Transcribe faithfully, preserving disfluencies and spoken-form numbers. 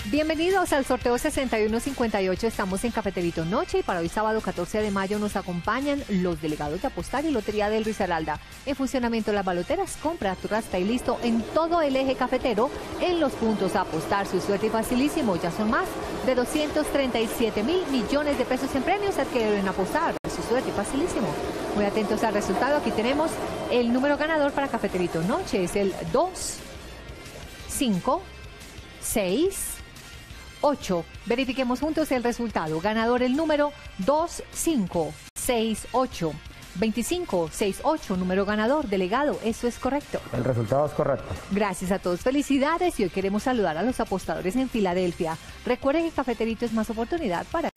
Bienvenidos al sorteo sesenta y uno cincuenta y ocho. Estamos en Cafeterito Noche y para hoy sábado catorce de mayo nos acompañan los delegados de Apostar y Lotería del Risaralda. En funcionamiento las baloteras, compra tu rasta y listo en todo el eje cafetero. En los puntos a apostar, su suerte y facilísimo. Ya son más de doscientos treinta y siete mil millones de pesos en premios adquiridos en Apostar. Su suerte y facilísimo. Muy atentos al resultado. Aquí tenemos el número ganador para Cafeterito Noche. Es el dos, cinco, seis, ocho. Verifiquemos juntos el resultado. Ganador el número dos cinco seis ocho. veinticinco sesenta y ocho, número ganador. Delegado, ¿eso es correcto? El resultado es correcto. Gracias a todos, felicidades. Y hoy queremos saludar a los apostadores en Filadelfia. Recuerden que Cafeterito es más oportunidad para